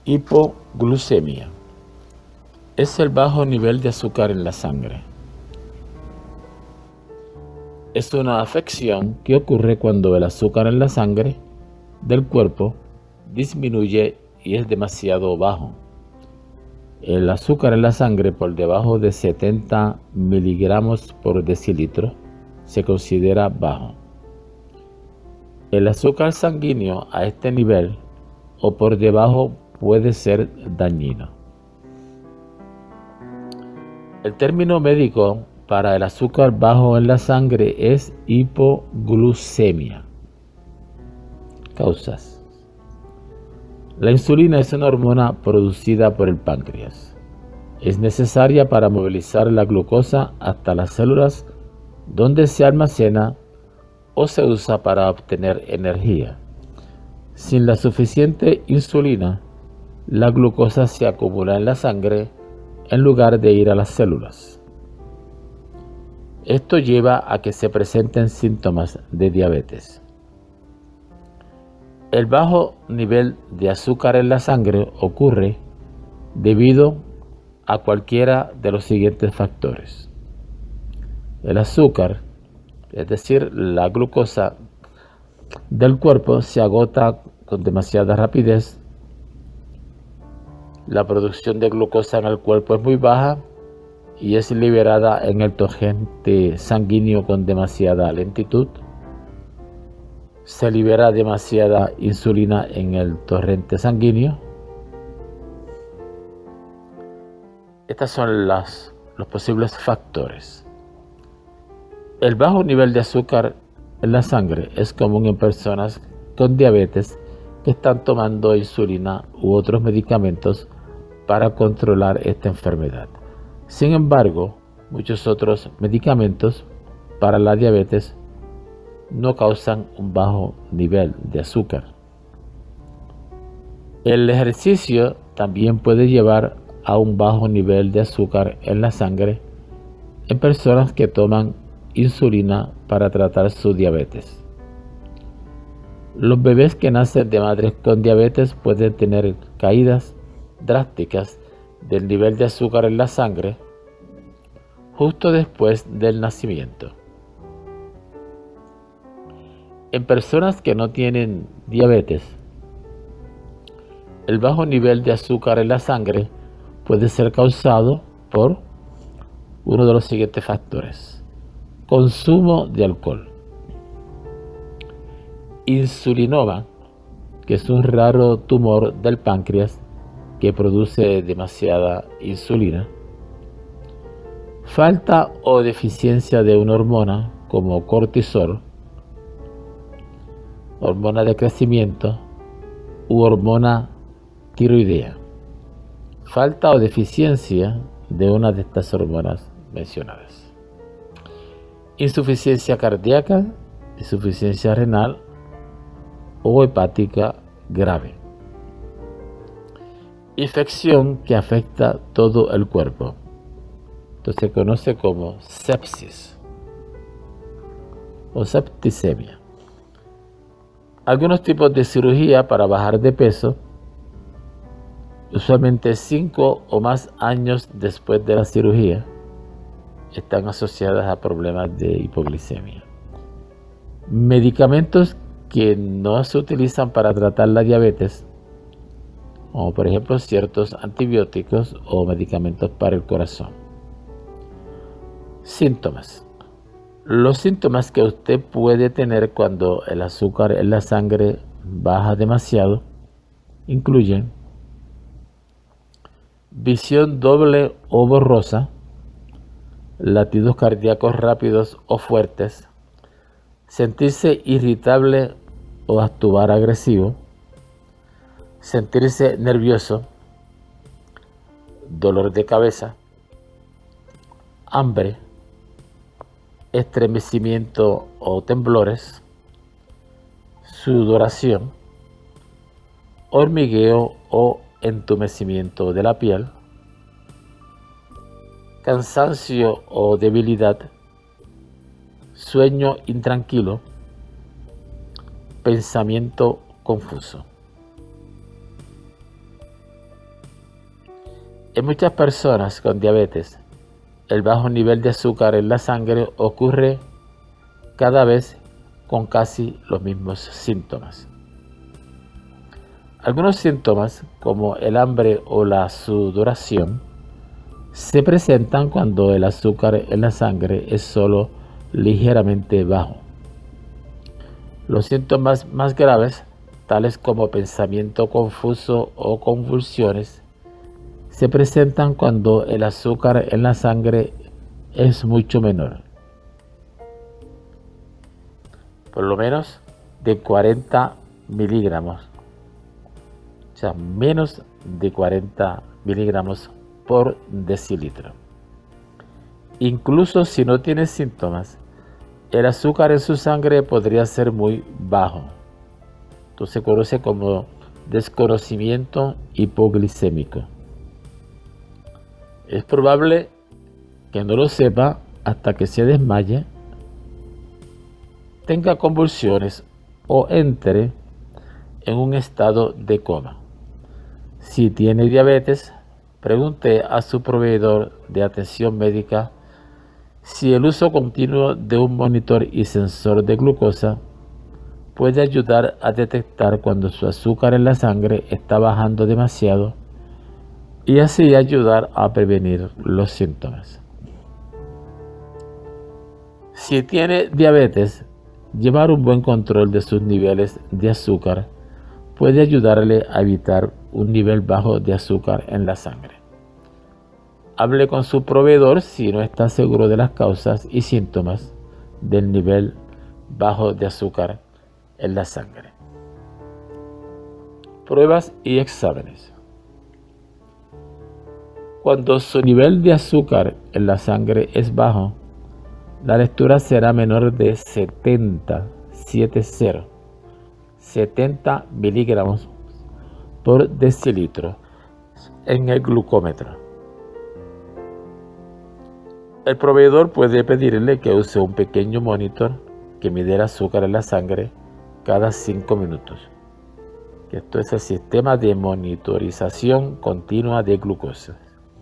Hipoglucemia es el bajo nivel de azúcar en la sangre. Es una afección que ocurre cuando el azúcar en la sangre del cuerpo disminuye y es demasiado bajo. El azúcar en la sangre por debajo de 70 miligramos por decilitro se considera bajo. El azúcar sanguíneo a este nivel o por debajo puede ser dañino. El término médico para el azúcar bajo en la sangre es hipoglucemia. Causas. La insulina es una hormona producida por el páncreas. Es necesaria para movilizar la glucosa hasta las células donde se almacena o se usa para obtener energía. Sin la suficiente insulina, la glucosa se acumula en la sangre en lugar de ir a las células. Esto lleva a que se presenten síntomas de diabetes. El bajo nivel de azúcar en la sangre ocurre debido a cualquiera de los siguientes factores. El azúcar, es decir, la glucosa del cuerpo, se agota con demasiada rapidez. La producción de glucosa en el cuerpo es muy baja y es liberada en el torrente sanguíneo con demasiada lentitud. Se libera demasiada insulina en el torrente sanguíneo. Estos son los posibles factores. El bajo nivel de azúcar en la sangre es común en personas con diabetes que están tomando insulina u otros medicamentos para controlar esta enfermedad. Sin embargo, muchos otros medicamentos para la diabetes no causan un bajo nivel de azúcar. El ejercicio también puede llevar a un bajo nivel de azúcar en la sangre en personas que toman insulina para tratar su diabetes. Los bebés que nacen de madres con diabetes pueden tener caídas drásticas del nivel de azúcar en la sangre justo después del nacimiento. En personas que no tienen diabetes, el bajo nivel de azúcar en la sangre puede ser causado por uno de los siguientes factores: consumo de alcohol, insulinoma, que es un raro tumor del páncreas que produce demasiada insulina, falta o deficiencia de una hormona como cortisol, hormona de crecimiento u hormona tiroidea, falta o deficiencia de una de estas hormonas mencionadas, insuficiencia cardíaca, insuficiencia renal o hepática grave, infección que afecta todo el cuerpo. Esto se conoce como sepsis o septicemia. Algunos tipos de cirugía para bajar de peso, usualmente 5 o más años después de la cirugía, están asociadas a problemas de hipoglicemia. Medicamentos que no se utilizan para tratar la diabetes, como por ejemplo ciertos antibióticos o medicamentos para el corazón. Síntomas. Los síntomas que usted puede tener cuando el azúcar en la sangre baja demasiado incluyen visión doble o borrosa, latidos cardíacos rápidos o fuertes, sentirse irritable o actuar agresivo, sentirse nervioso, dolor de cabeza, hambre, estremecimiento o temblores, sudoración, hormigueo o entumecimiento de la piel, cansancio o debilidad, sueño intranquilo, pensamiento confuso. En muchas personas con diabetes, el bajo nivel de azúcar en la sangre ocurre cada vez con casi los mismos síntomas. Algunos síntomas, como el hambre o la sudoración, se presentan cuando el azúcar en la sangre es solo ligeramente bajo. Los síntomas más graves, tales como pensamiento confuso o convulsiones, se presentan cuando el azúcar en la sangre es mucho menor, por lo menos de 40 miligramos, o sea, menos de 40 miligramos por decilitro. Incluso si no tiene síntomas, el azúcar en su sangre podría ser muy bajo. Esto se conoce como desconocimiento hipoglicémico. Es probable que no lo sepa hasta que se desmaye, tenga convulsiones o entre en un estado de coma. Si tiene diabetes, pregunte a su proveedor de atención médica si el uso continuo de un monitor y sensor de glucosa puede ayudar a detectar cuando su azúcar en la sangre está bajando demasiado y así ayudar a prevenir los síntomas. Si tiene diabetes, llevar un buen control de sus niveles de azúcar puede ayudarle a evitar un nivel bajo de azúcar en la sangre. Hable con su proveedor si no está seguro de las causas y síntomas del nivel bajo de azúcar en la sangre. Pruebas y exámenes. Cuando su nivel de azúcar en la sangre es bajo, la lectura será menor de 70 miligramos por decilitro en el glucómetro. El proveedor puede pedirle que use un pequeño monitor que mide el azúcar en la sangre cada 5 minutos. Esto es el sistema de monitorización continua de glucosa.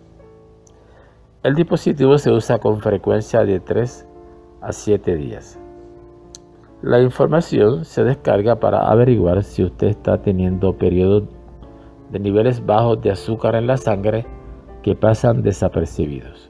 El dispositivo se usa con frecuencia de 3 a 7 días. La información se descarga para averiguar si usted está teniendo periodos de niveles bajos de azúcar en la sangre que pasan desapercibidos.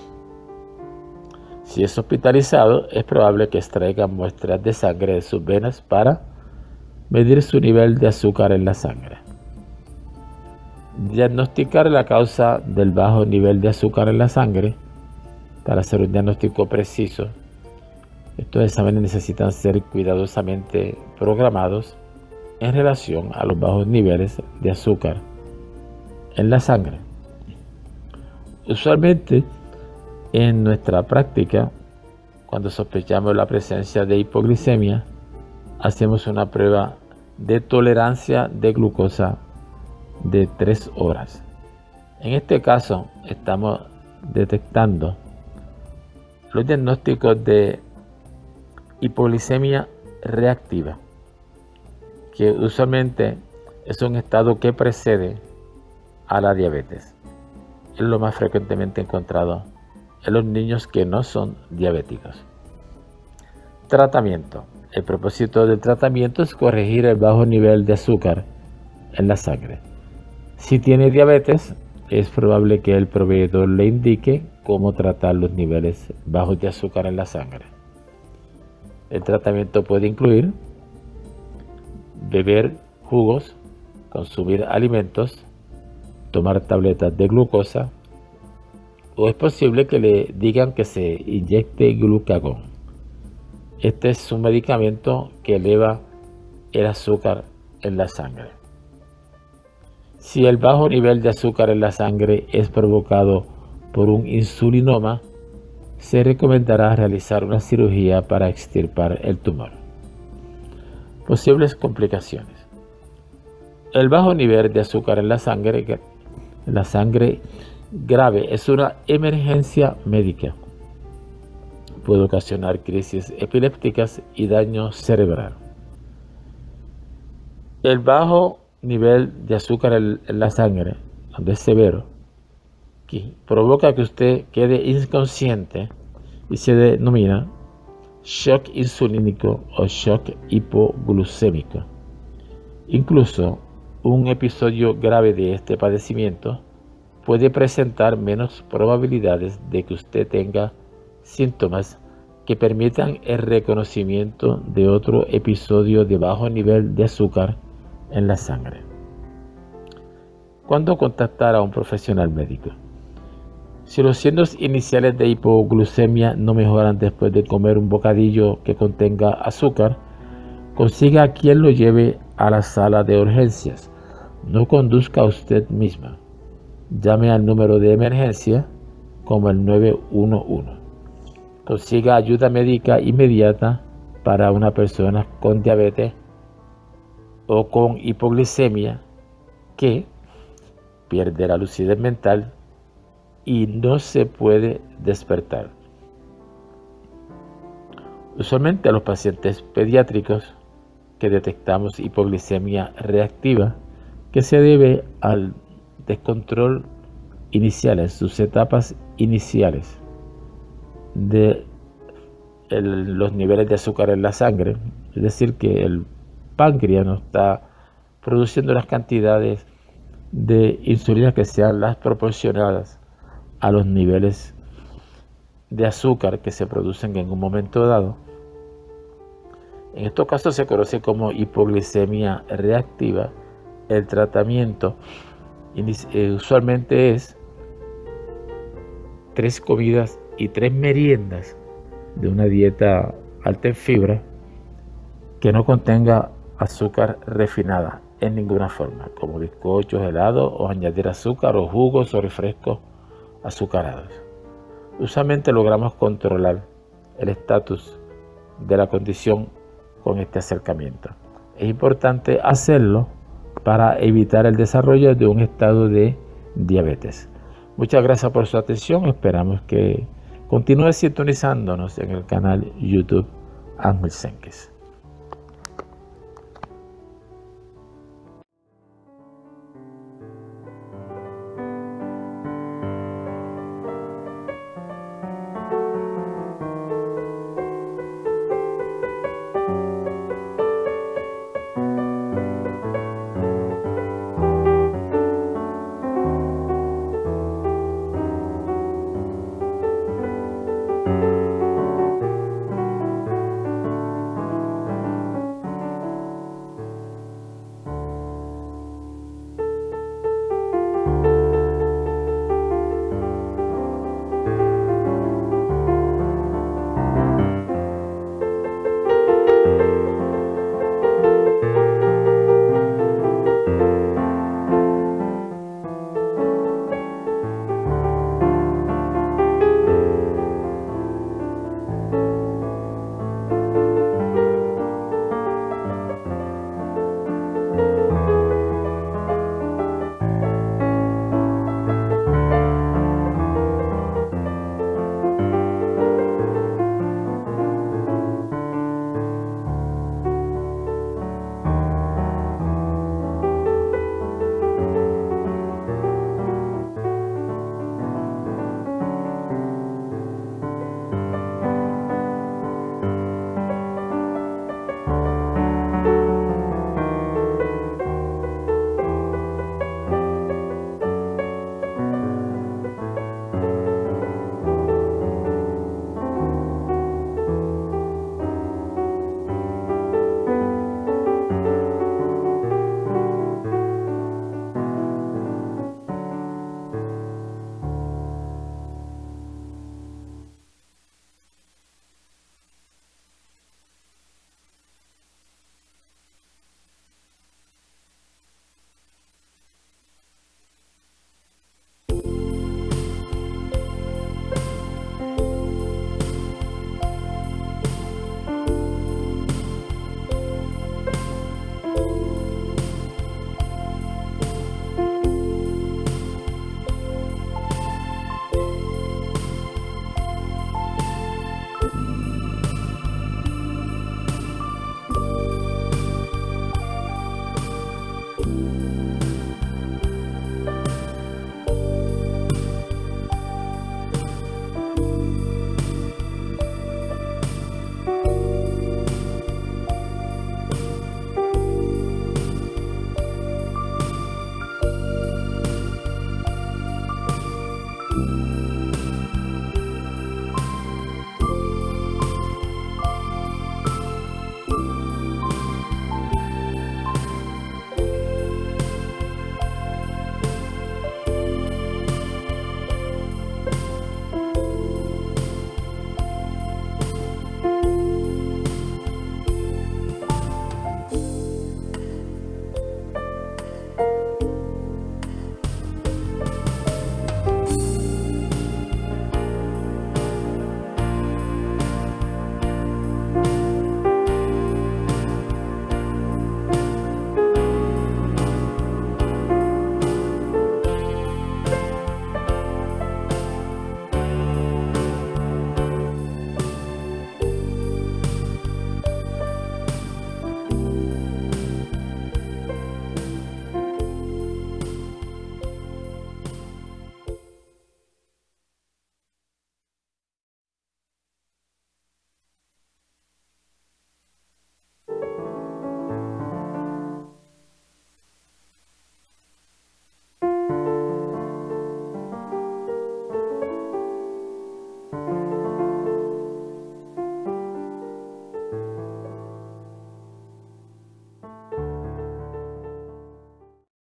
Si es hospitalizado, es probable que extraigan muestras de sangre de sus venas para medir su nivel de azúcar en la sangre. Diagnosticar la causa del bajo nivel de azúcar en la sangre. Para hacer un diagnóstico preciso, estos exámenes necesitan ser cuidadosamente programados en relación a los bajos niveles de azúcar en la sangre. Usualmente, en nuestra práctica, cuando sospechamos la presencia de hipoglicemia, hacemos una prueba de tolerancia de glucosa de 3 horas. En este caso, estamos detectando los diagnósticos de hipoglicemia reactiva, que usualmente es un estado que precede a la diabetes. Es lo más frecuentemente encontrado en los niños que no son diabéticos. Tratamiento. El propósito del tratamiento es corregir el bajo nivel de azúcar en la sangre. Si tiene diabetes, es probable que el proveedor le indique cómo tratar los niveles bajos de azúcar en la sangre. El tratamiento puede incluir beber jugos, consumir alimentos, tomar tabletas de glucosa, o es posible que le digan que se inyecte glucagón. Este es un medicamento que eleva el azúcar en la sangre. Si el bajo nivel de azúcar en la sangre es provocado por un insulinoma, se recomendará realizar una cirugía para extirpar el tumor. Posibles complicaciones. El bajo nivel de azúcar en la sangre grave es una emergencia médica. Puede ocasionar crisis epilépticas y daño cerebral. El bajo nivel de azúcar en la sangre, cuando es severo, que provoca que usted quede inconsciente y se denomina shock insulínico o shock hipoglucémico. Incluso un episodio grave de este padecimiento puede presentar menos probabilidades de que usted tenga síntomas que permitan el reconocimiento de otro episodio de bajo nivel de azúcar en la sangre. ¿Cuándo contactar a un profesional médico? Si los signos iniciales de hipoglucemia no mejoran después de comer un bocadillo que contenga azúcar, consiga a quien lo lleve a la sala de urgencias. No conduzca usted misma. Llame al número de emergencia como el 911. Consiga ayuda médica inmediata para una persona con diabetes o con hipoglucemia que pierde la lucidez mental y no se puede despertar. Usualmente a los pacientes pediátricos que detectamos hipoglucemia reactiva, que se debe al descontrol inicial, en sus etapas iniciales de los niveles de azúcar en la sangre, es decir, que el páncreas no está produciendo las cantidades de insulina que sean las proporcionadas a los niveles de azúcar que se producen en un momento dado. En estos casos se conoce como hipoglucemia reactiva. El tratamiento usualmente es 3 comidas y 3 meriendas de una dieta alta en fibra que no contenga azúcar refinada en ninguna forma, como bizcochos, helados o añadir azúcar o jugos o refrescos azucarados. Usualmente logramos controlar el estatus de la condición con este acercamiento. Es importante hacerlo para evitar el desarrollo de un estado de diabetes. Muchas gracias por su atención. Esperamos que continúe sintonizándonos en el canal YouTube Ángel Sénquez.